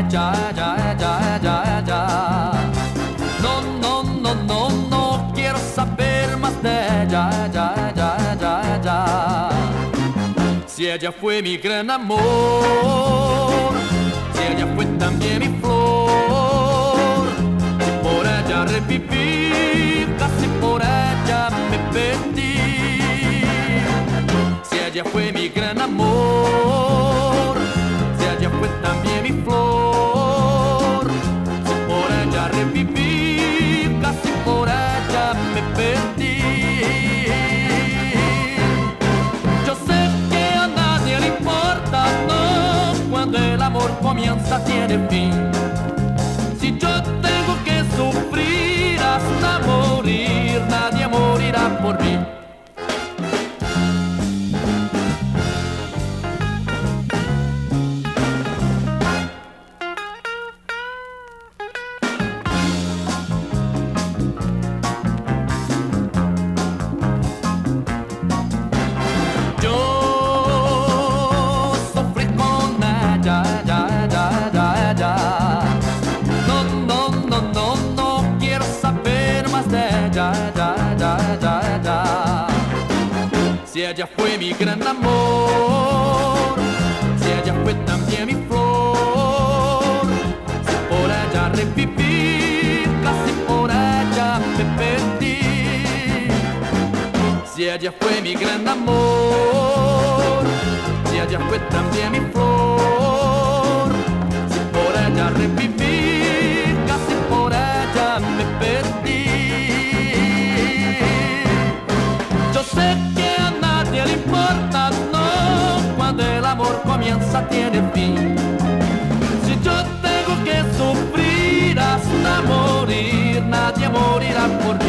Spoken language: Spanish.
ya, ya, ya, ya, ya. No, no, no, no, no quiero saber más de ella, ya, ya, ya, ya. Si ella fue mi gran amor, si ella fue también mi flor, si por ella reviví, casi por ella me perdí. Si ella fue mi gran amor, si ella fue también mi flor, si por ella reviví, casi por ella me perdí. Yo sé que a nadie le importa, no, cuando el amor comienza tiene fin. Si yo tengo que sufrir hasta morir, nadie morirá por mí. Si ella fue mi gran amor, si ella fue también mi flor, si por ella reviví, casi por ella me perdí. Si ella fue mi gran amor, si ella fue también mi flor, si por ella reviví, casi por ella me perdí. Yo sé que a nadie le importa, no, cuando el amor comienza tiene fin. Si yo tengo que sufrir hasta morir, nadie morirá por mí.